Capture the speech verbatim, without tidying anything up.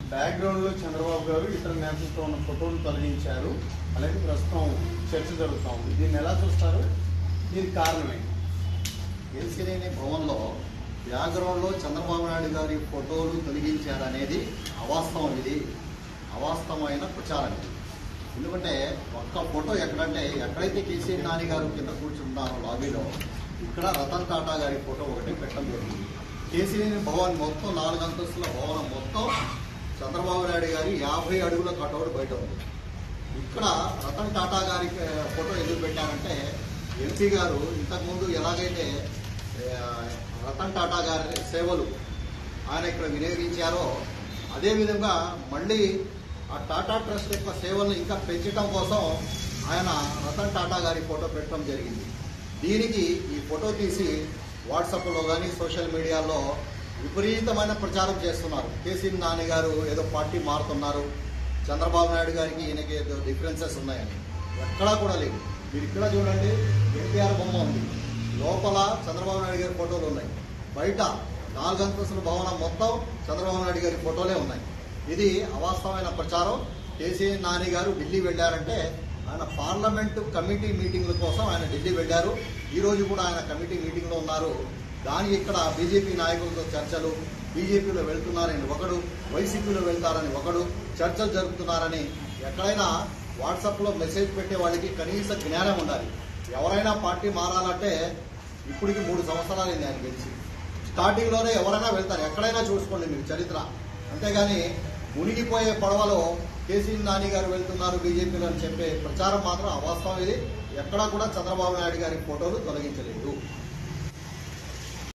Background లో చంద్రబాబు గారు ఇతర నేతలతో ఉన్న ఫోటోలు తొలగించారు. అలాగే ప్రస్తుతం చర్చ జరుగుతూ ఉంది. దీన్ని ఎలా చూస్తారు? దీనికి కారణమే కేసీఆర్ భవన్లో బ్యాక్గ్రౌండ్ లో చంద్రబాబు నాయుడు గారి ఫోటోలు తొలగించారనేది అవాస్తవం. ఇది అవాస్తవమైన ప్రచారం. ఎందుకంటే ఒక్క ఫోటో ఎక్కడంటే ఎక్కడైతే కేసీఆర్ నాని గారు కింద కూర్చుంటారో లాబీలో ఇక్కడ రతన్ టాటా గారి ఫోటో ఒకటి పెట్టడం జరిగింది. కేసీఆర్ భవన్ మొత్తం నాలుగు అంతస్తుల భవనం మొత్తం చంద్రబాబు నాయుడు గారి యాభై అడుగుల కటౌట్ బయట ఉంది. ఇక్కడ రతన్ టాటా గారి ఫోటో ఎందుకు పెట్టారంటే ఎంపీ గారు ఇంతకుముందు ఎలాగైతే రతన్ టాటా గారి సేవలు ఆయన ఇక్కడ వినియోగించారో అదేవిధంగా మళ్ళీ ఆ టాటా ట్రస్ట్ యొక్క సేవలను ఇంకా పెంచడం కోసం ఆయన రతన్ టాటా గారి ఫోటో పెట్టడం జరిగింది. దీనికి ఈ ఫోటో తీసి వాట్సాప్లో కానీ సోషల్ మీడియాలో విపరీతమైన ప్రచారం చేస్తున్నారు. కేసీఆర్ నాని గారు ఏదో పార్టీ మారుతున్నారు, చంద్రబాబు నాయుడు గారికి ఈయనకి ఏదో డిఫరెన్సెస్ ఉన్నాయని. ఎక్కడా కూడా లేదు. మీరు ఇక్కడ చూడండి, ఎన్టీఆర్ బొమ్మ ఉంది, లోపల చంద్రబాబు నాయుడు గారి ఫోటోలు ఉన్నాయి, బయట నాలుగు అంతస్తుల భవనం మొత్తం చంద్రబాబు నాయుడు గారి ఫోటోలే ఉన్నాయి. ఇది అవాస్తవమైన ప్రచారం. కేసీఆర్ నాని గారు ఢిల్లీ వెళ్ళారంటే ఆయన పార్లమెంటు కమిటీ మీటింగ్ల కోసం ఆయన ఢిల్లీ వెళ్ళారు. ఈ రోజు కూడా ఆయన కమిటీ మీటింగ్లో ఉన్నారు. దాని ఇక్కడ బీజేపీ నాయకులతో చర్చలు, బీజేపీలో వెళ్తున్నారని ఒకడు, వైసీపీలో వెళ్తారని ఒకడు, చర్చలు జరుపుతున్నారని. ఎక్కడైనా వాట్సాప్లో మెసేజ్ పెట్టే వాళ్ళకి కనీస జ్ఞానం ఉండాలి. ఎవరైనా పార్టీ మారాలంటే ఇప్పటికి మూడు సంవత్సరాలు అయింది ఆయన గెలిచి. స్టార్టింగ్లోనే ఎవరైనా వెళ్తారు, ఎక్కడైనా చూసుకోండి మీరు చరిత్ర. అంతేగాని మునిగిపోయే పడవలో కేసీఆర్ నాని గారు వెళ్తున్నారు బీజేపీలో అని చెప్పే ప్రచారం మాత్రం అవాస్తవం. ఇది ఎక్కడా కూడా చంద్రబాబు నాయుడు గారి ఫోటోలు తొలగించలేదు.